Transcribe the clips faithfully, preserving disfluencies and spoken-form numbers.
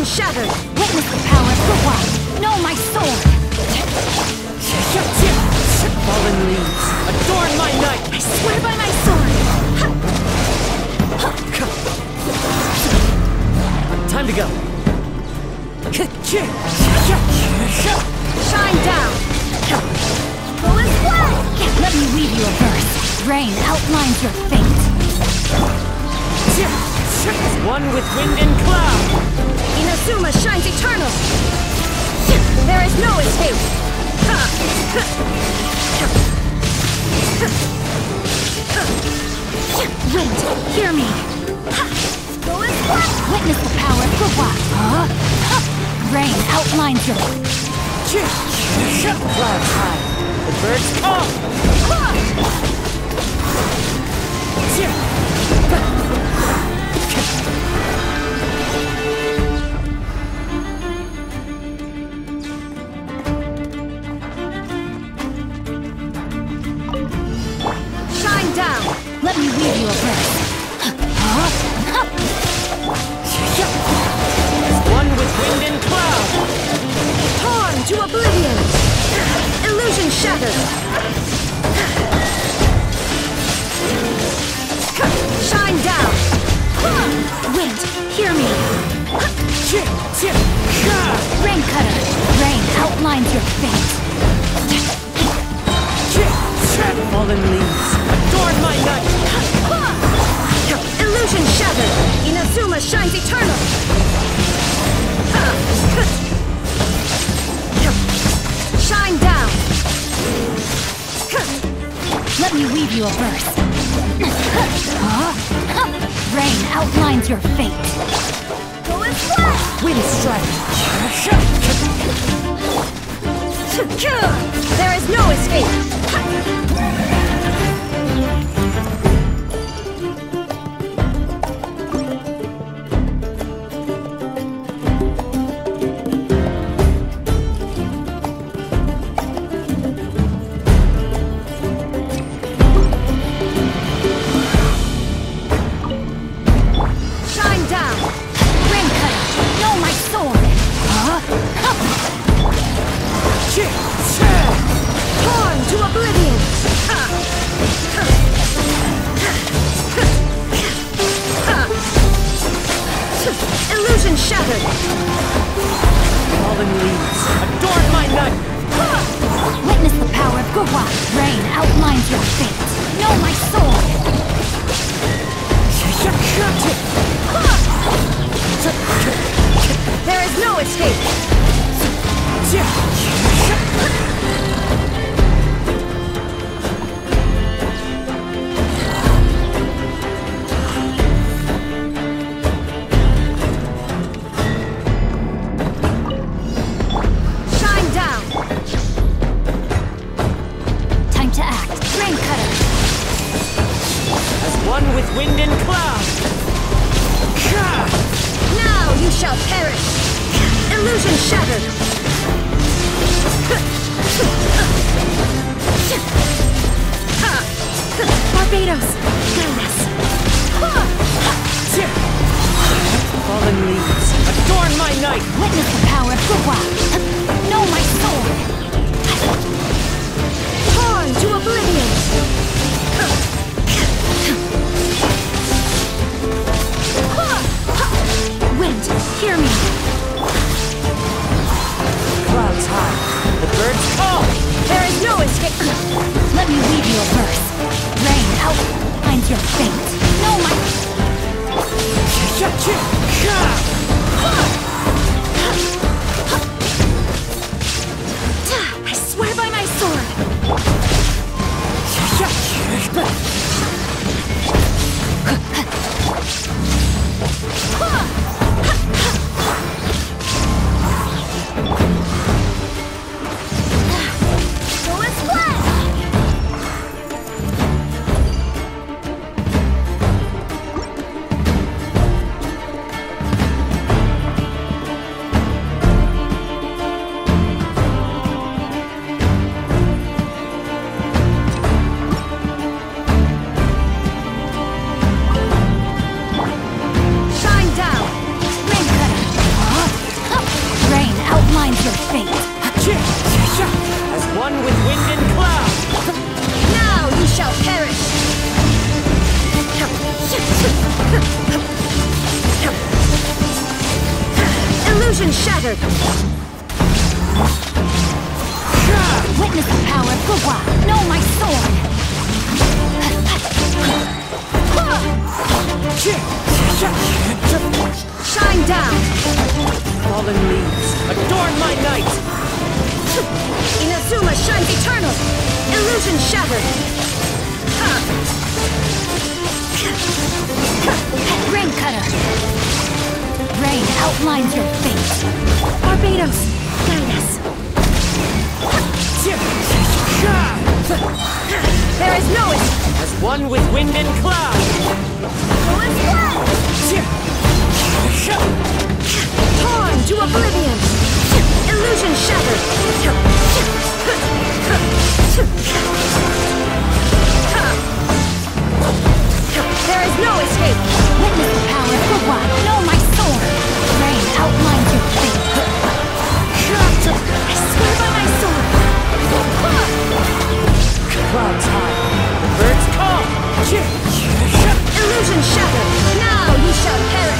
shattered! Witness the power of the wild! Know my sword! Fallen leaves, adorn my night! I swear by my sword! Time to go! Shine down! Go as well! Let me weave you a verse. Rain outlines your fate. One with wind and cloud! Inazuma shines eternal! There is no escape! Wind, hear me! Go as well! Witness the power of the wild! Huh? Rain outlines your... Clouds high, the birds call! Shine down! Let me weave you a verse. One with wind and cloud! Torn to oblivion! Illusion shattered! Shine down! Wind, hear me! Rain cutter, rain outlines your fate. Fallen leaves, adorn my night! Illusion shattered! Inazuma shines eternal! Shine down! Let me weave you a verse. Rain outlines your fate. Go as well! Wind strike! There is no escape! Torn to oblivion! Illusion shattered! Fallen leaves, adorn my night! Witness the power of Gurwa! Rain outlines your fate! Know my sword! There is no escape! Shine down! Time to act! Rain cutter! As one with wind and cloud! Now you shall perish! Illusion shattered! Barbados! Guide us! Fallen leaves, adorn my night! Witness the power of Gurwa! Know my sword! Torn to oblivion! Wind, hear me! Clouds high, the birds call! There is no escape! Let me weave you a verse. Rain outlines your fate. Know my... Illusion shattered! Witness the power of Gugwa! Know my sword! Shine down! Fallen leaves, adorn my night! Inazuma shines eternal! Illusion shattered! Rain Cutter! Rain outlines your fate! Barbados, guide us! There is no escape! As one with wind and cloud! Torn to oblivion! Illusion shattered! There is no escape! Witness the power of Gugwa! Know my sword! Rain outlines your fate! I swear by my sword! Clouds high, the birds call! Illusion shattered! Now you shall perish!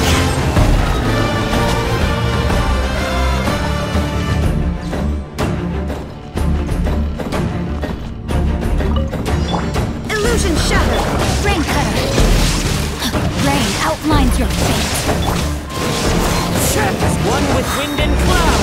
Illusion shattered! Rain Cutter! Rain outlines your fate! As one with wind and cloud!